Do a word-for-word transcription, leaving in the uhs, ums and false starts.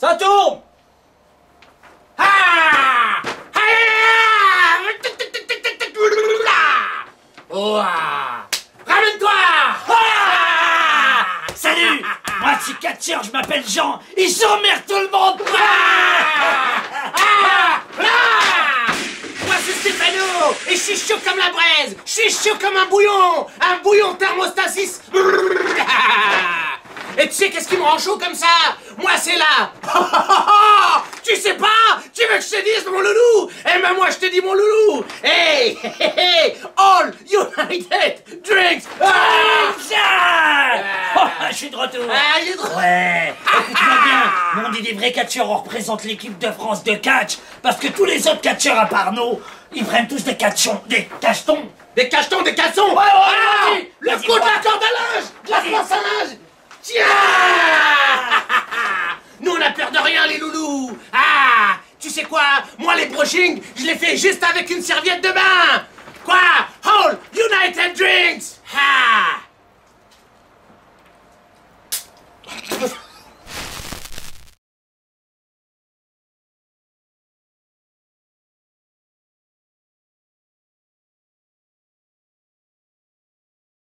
Ça tourne. Ah! Oh! Ramène-toi! Ah! Salut. Moi, je suis catcheur, je m'appelle Jean, et j'emmerde tout le monde. Ah! Ah! Ah! Moi, c'est Stéphano, et je suis chaud comme la braise, je suis chaud comme un bouillon, un bouillon thermostasis. Et tu sais qu'est-ce qui me rend chaud comme ça? Moi, c'est là. Tu sais pas? Tu veux que je te dise, mon loulou? Eh ben moi, je te dis, mon loulou. Hey, hey, hey, all United drinks. Ah! Oh, je suis de retour. Ah, il est drôle. Ouais, écoute-moi bien, nous on dit des vrais catcheurs, on représente l'équipe de France de catch, parce que tous les autres catcheurs à part nous, ils prennent tous des catchons, des cachetons. Des cachetons, des caleçons. Ouais, ouais, Ah, vas-y, le vas-y, coup de vas-y. la corde à linge, de la Vas-y. pince à linge. Tiens. Nous, on a peur de rien, les loulous. Ah, tu sais quoi? Moi, les brushings, je les fais juste avec une serviette de bain. Quoi? All United Drinks. Ah.